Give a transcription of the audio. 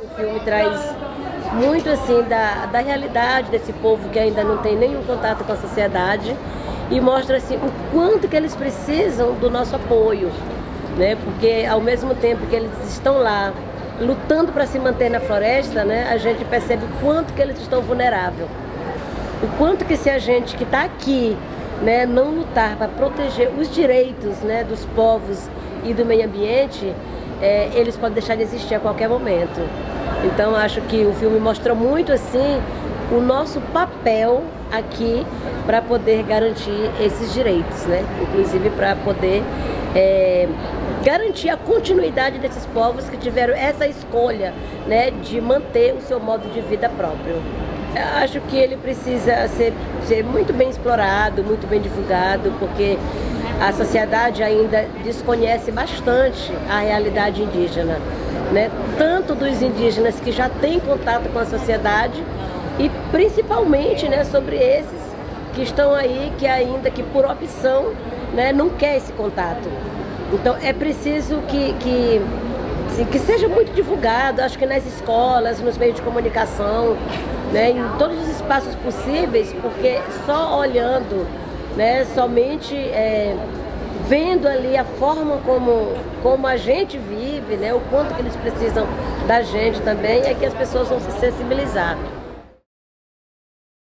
O filme traz muito assim da realidade desse povo que ainda não tem nenhum contato com a sociedade e mostra assim o quanto que eles precisam do nosso apoio, né? Porque ao mesmo tempo que eles estão lá lutando para se manter na floresta, né, a gente percebe o quanto que eles estão vulneráveis. O quanto que se a gente que está aqui, né, não lutar para proteger os direitos, né, dos povos e do meio ambiente, eles podem deixar de existir a qualquer momento. Então acho que o filme mostra muito assim o nosso papel aqui para poder garantir esses direitos, né? Inclusive para poder garantir a continuidade desses povos que tiveram essa escolha, né, de manter o seu modo de vida próprio. Eu acho que ele precisa ser muito bem explorado, muito bem divulgado, porque a sociedade ainda desconhece bastante a realidade indígena, né? Tanto dos indígenas que já têm contato com a sociedade e principalmente, né, sobre esses que estão aí, que ainda que por opção, né, não quer esse contato. Então é preciso que seja muito divulgado, acho que nas escolas, nos meios de comunicação, né, em todos os espaços possíveis, porque só olhando, né, somente vendo ali a forma como a gente vive, né, o quanto que eles precisam da gente também, é que as pessoas vão se sensibilizar.